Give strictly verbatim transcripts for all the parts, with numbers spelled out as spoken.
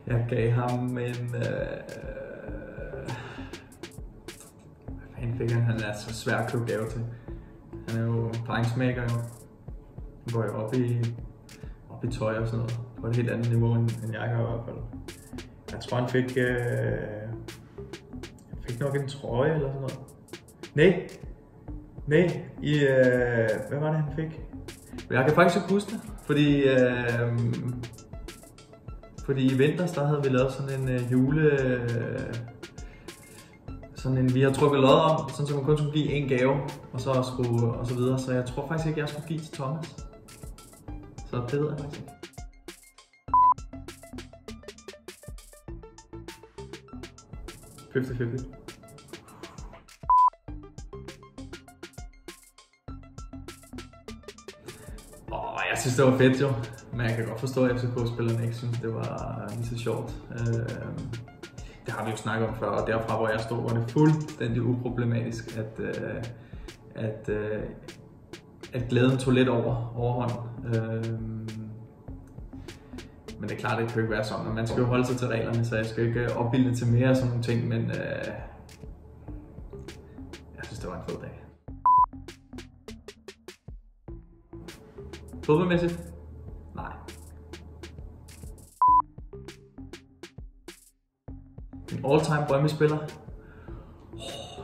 Jeg gav ham en... Øh... Hvad fanden fik han? Han er så svær at købe gave til. Han er jo drengemaker jo. Han går jo op i, op i tøj og sådan noget. På et helt andet niveau end jeg gør i hvert fald. Jeg tror han fik... Øh... Han fik nok en trøje eller sådan noget. Nej! Nej, i... Øh... Hvad var det han fik? Jeg kan faktisk ikke huske det, fordi... Øh... Fordi i vinters, der havde vi lavet sådan en øh, jule... Øh, sådan en, vi har trukket lod om, sådan så man kun skulle give en gave, og så, skulle, og så videre. Så jeg tror faktisk ikke, jeg skulle give til Thomas. Så det ved jeg faktisk ikke. halvtreds halvtreds. Åh, jeg synes det var fedt jo. Men jeg kan godt forstå, at F C K-spillerne ikke synes, det var lige så sjovt. Det har vi jo snakket om før, og derfra hvor jeg stod, var det fuldstændig uproblematisk, at, at, at glæden tog lidt over overhånd. Men det er klart, det kan jo ikke være sådan, og man skal jo holde sig til reglerne, så jeg skal ikke opbilde til mere af sådan nogle ting, men jeg synes, det var en fed dag. Fodboldmæssigt? Nej. En all-time Brøndby-spiller? Oh.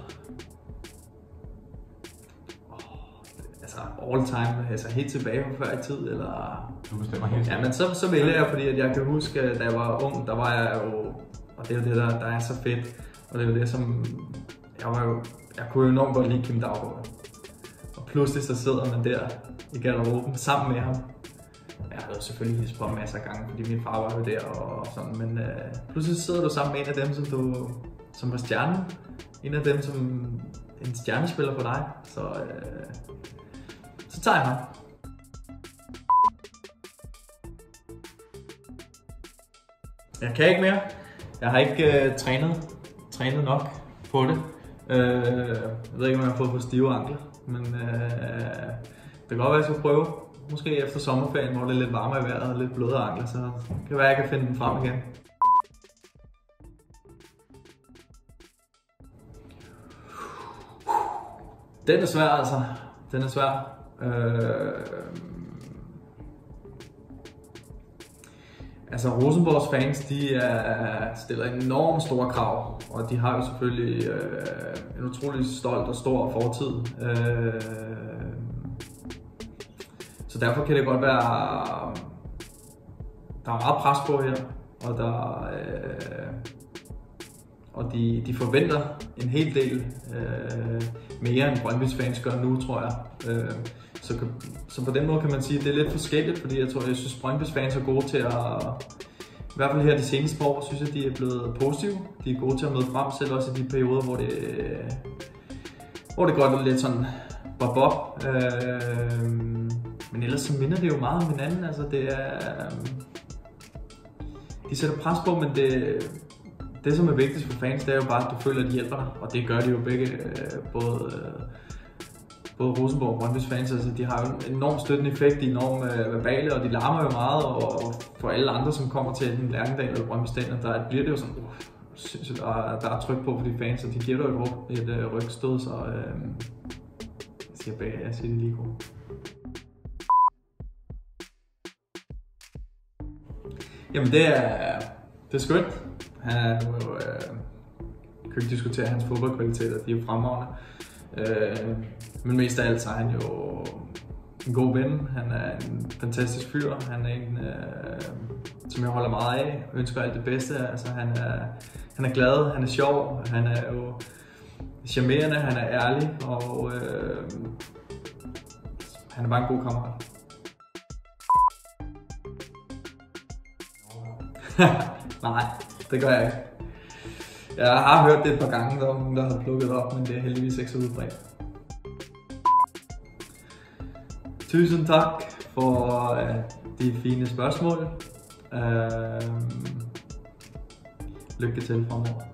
Oh. Altså all-time, altså helt tilbage fra før i tid, eller... Du bestemmer helt. Ja, men så, så vælger jeg, fordi at jeg kan huske, da jeg var ung, der var jeg jo... Og det er jo det, der, der er så fedt. Og det er jo det, som... Jeg var jo... Jeg kunne jo enormt godt lide Kim Daugaard. Og pludselig så sidder man der i garderoben sammen med ham. Jeg havde selvfølgelig hilst på masser af gange, fordi min far var jo der og sådan, men øh, pludselig sidder du sammen med en af dem, som du, som var stjernen. En af dem, som en stjernespiller for dig, så, øh, så tager jeg ham. Jeg kan ikke mere. Jeg har ikke øh, trænet, trænet nok på det. Øh, jeg ved ikke, om jeg har fået på stive ankler, men øh, det kan godt være, at jeg skal prøve. Måske efter sommerferien, hvor det er lidt varmere i vejret og lidt blødere ankler, så det kan være, at jeg kan finde den frem igen. Den er svær altså. Den er svær. Øh... Altså Rosenborgs fans, de er, stiller enormt store krav, og de har jo selvfølgelig øh, en utrolig stolt og stor fortid. Øh... Så derfor kan det godt være, der er meget pres på her, og, der, øh, og de, de forventer en hel del øh, mere end Brøndbys fans gør nu, tror jeg. Øh, så, så på den måde kan man sige, at det er lidt forskelligt, fordi jeg tror, jeg synes, Brøndbys fans er gode til at, i hvert fald her de seneste par år, synes jeg, de er blevet positive. De er gode til at møde frem, selv også i de perioder, hvor det, hvor det går lidt sådan bob-bob. Øh, Men ellers så minder det jo meget om hinanden, altså det er... De sætter pres på, men det, det som er vigtigst for fans, det er jo bare, at du føler, at de hjælper dig. Og det gør de jo begge, både, både Rosenborg og Brøndbys fans. Altså de har jo en enormt støttende effekt, de er enormt verbale, og de larmer jo meget. Og for alle andre, som kommer til enten Lerkendal eller Brøndby Stadion, der bliver det jo sådan... Uh, sindssygt, der, der er tryk på for de fans, og de giver dig jo et, et, et rygstød, så... Øh, jeg siger begge, jeg siger det lige godt. Jamen det er, det er skønt. Han er nu jo, øh, kan ikke diskutere hans fodboldkvaliteter, de er jo fremragende. Øh, men mest af alt så er han jo en god ven. Han er en fantastisk fyr. Han er en, øh, som jeg holder meget af. Ønsker alt det bedste. Altså han er, han er glad, han er sjov, han er jo charmerende, han er ærlig, og øh, han er bare en god kammerat. Nej, det gør jeg ikke. Jeg har hørt det et par gange, der var nogen, der har plukket op, men det er heldigvis ikke så udbredt. Tusind tak for uh, de fine spørgsmål. Uh, lykke til fremover.